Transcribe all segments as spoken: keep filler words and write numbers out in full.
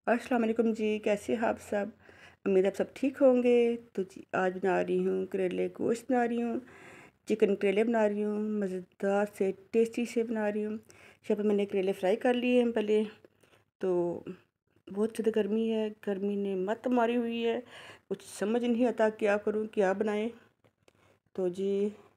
अस्सलाम वालेकुम जी, कैसे हैं आप सब। उम्मीद है आप सब ठीक होंगे। तो जी आज बना रही हूँ करेले गोश्त बना रही हूँ, चिकन करेले बना रही हूँ, मज़ेदार से टेस्टी से बना रही हूँ। यहाँ पर मैंने करेले फ्राई कर लिए हैं पहले। तो बहुत ज़्यादा गर्मी है, गर्मी ने मत मारी हुई है, कुछ समझ नहीं आता क्या करूँ क्या बनाएं। तो जी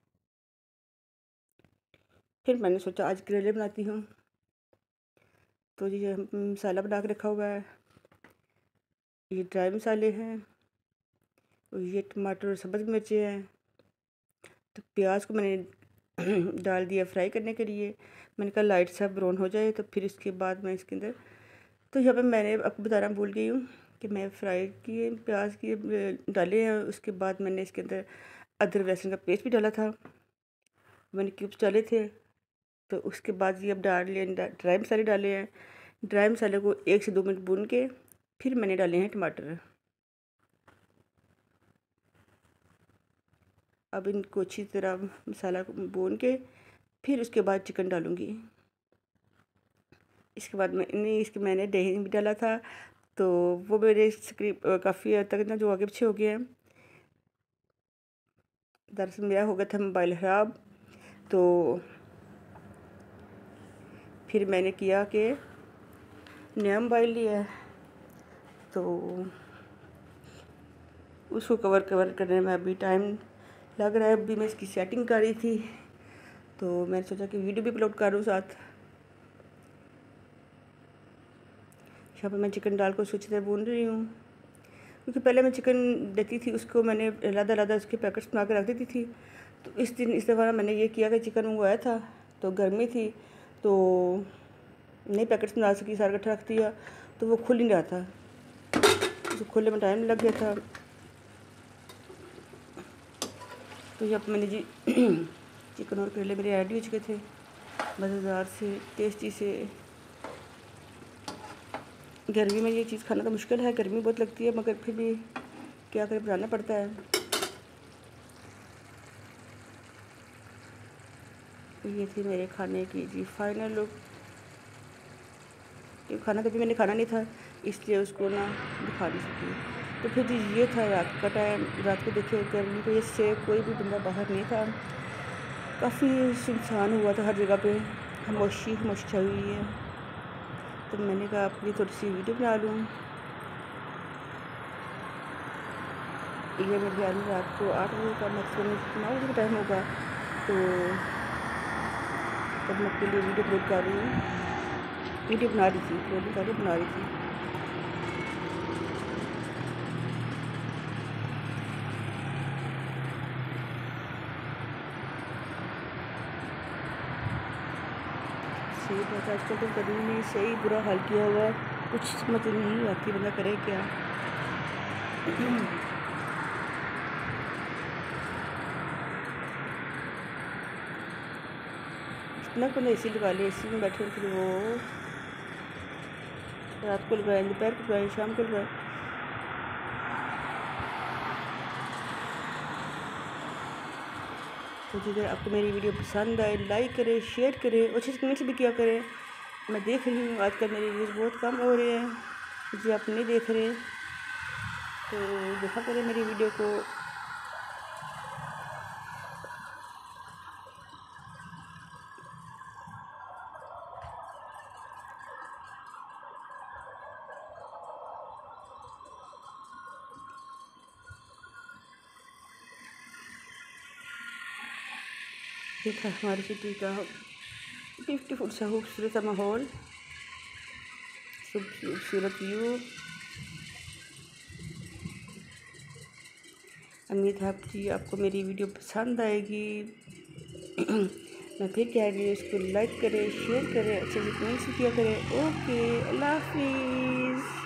फिर मैंने सोचा आज करेले बनाती हूँ। तो जी ये मसाला बना के रखा हुआ है, ये ड्राई मसाले हैं और ये टमाटर और सब्ज़ मिर्चें हैं। तो प्याज को मैंने डाल दिया फ्राई करने के लिए। मैंने कहा लाइट सा ब्राउन हो जाए तो फिर इसके बाद मैं इसके अंदर, तो यहाँ पे मैंने आपको बताना भूल गई हूँ कि मैं फ्राई किए प्याज किए डाले हैं। उसके बाद मैंने इसके अंदर अदरक लहसुन का पेस्ट भी डाला था, मैंने क्यूब्स डाले थे। तो उसके बाद ये अब डाल लिए ड्राई मसाले डाले हैं। ड्राई मसाले को एक से दो मिनट भून के फिर मैंने डाले हैं टमाटर। अब इनको अच्छी तरह मसाला भून के फिर उसके बाद चिकन डालूँगी। इसके बाद मैंने इसके मैंने दही भी डाला था, तो वो मेरे स्क्रिप काफ़ी हद तक ना जो आगे पीछे हो गया है। दरअसल मेरा हो गया था मोबाइल ख़राब, तो फिर मैंने किया कि नया मोबाइल लिया है, तो उसको कवर कवर करने में अभी टाइम लग रहा है। अभी मैं इसकी सेटिंग कर रही थी, तो मैंने सोचा कि वीडियो भी अपलोड करूँ साथ। यहाँ पर मैं चिकन डाल कर अच्छी तरह भून रही हूँ, क्योंकि पहले मैं चिकन देती थी उसको मैंने अलग अलग उसके पैकेट्स बना के रख देती थी। तो इस दिन इस दफ़ा मैंने ये किया कि चिकन मंगवाया था, तो गर्मी थी तो नई पैकेट्स बना सकी, सारा इकट्ठा रख दिया, तो वो खुल नहीं रहा था, तो खुलने में टाइम लग गया था। तो जब मैंने जी चिकन और करेले मेरे रेडी हो चुके थे, मज़ेदार से टेस्टी से। गर्मी में ये चीज़ खाना तो मुश्किल है, गर्मी बहुत लगती है, मगर फिर भी क्या करें, बनाना पड़ता है। ये थी मेरे खाने की जी फाइनल लुक। ये खाना कभी मैंने खाना नहीं था, इसलिए उसको ना दिखा नहीं सकी। तो फिर जी ये था रात का टाइम। रात को देखिए गर्मी की वजह से कोई भी बंदा बाहर नहीं था, काफ़ी सुनसान हुआ था, हर जगह पे खामोशी खामोशी छाई हुई है। तो मैंने कहा अपनी थोड़ी सी वीडियो बना लूँ। ये मेरे ख्याल में रात को आठ बजे का मैक्सिमम नौ बजे का टाइम होगा, तो तब मैं अपने लिए वीडियो अपलोड कर रही हूँ, वीडियो बना रही थी, अपलोड कर रही बना रही थी। सही बात है, आजकल तो गर्मी ने सही बुरा हाल किया हुआ है, कुछ समझ नहीं आती बंदा करे क्या। इतना को ए सी लगा लिया, ए सी में बैठे फिर वो रात को लगाए, दोपहर को लगाए, शाम को लगाए। तो अगर आपको मेरी वीडियो पसंद आए लाइक करें, शेयर करें और अच्छे से कमेंट्स भी किया करें। मैं देख रही हूँ आजकल मेरे व्यूज़ बहुत कम हो रहे हैं, जी आप नहीं देख रहे, तो देखा करें मेरी वीडियो को। ये था हमारी सिटी का ब्यूटीफुल सा खूबसूरत सा माहौल, खूबसूरत व्यू। उम्मीद है आपकी आपको मेरी वीडियो पसंद आएगी। मैं फिर कह रही हूँ, इसको लाइक करें, शेयर करें, अच्छे से कमेंट्स किया करें। ओके, अल्लाह हाफिज़।